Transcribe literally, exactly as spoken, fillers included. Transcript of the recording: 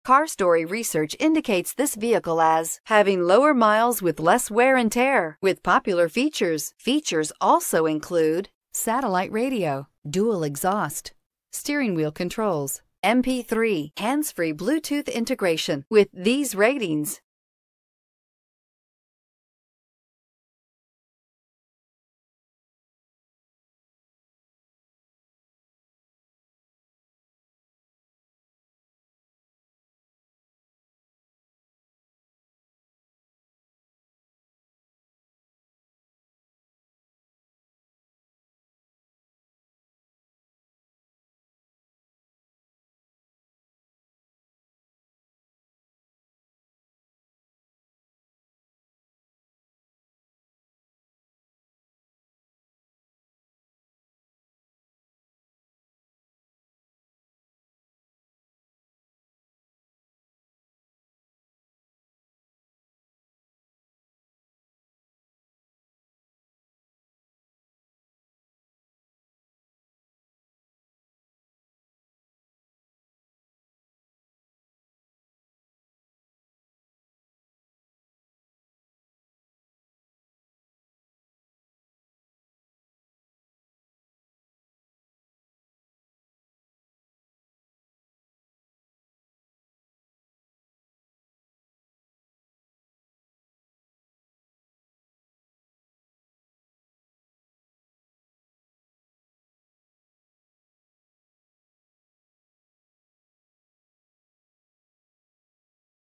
CarStory research indicates this vehicle as having lower miles with less wear and tear. With popular features, features also include satellite radio, dual exhaust, steering wheel controls, M P three, hands-free Bluetooth integration. With these ratings,